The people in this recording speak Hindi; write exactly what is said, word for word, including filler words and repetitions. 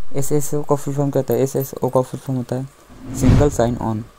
एस एस ओ का फुल फॉर्म क्या होता है? एस एस ओ का फुल फॉर्म होता है सिंगल साइन ऑन।